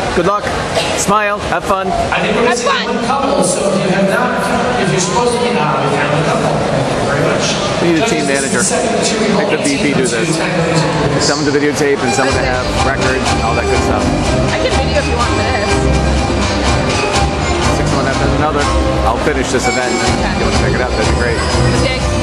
Good luck. Smile. Have fun. I think we're missing one couple, so if you have not, if you're supposed to be not, we found a couple. Thank you very much. We need a team manager. Make the VP do this. Someone to videotape and someone to have records and all that good stuff. I can video if you want this. 6 one after another. I'll finish this event and if you want to pick it up, that'd be great. Okay.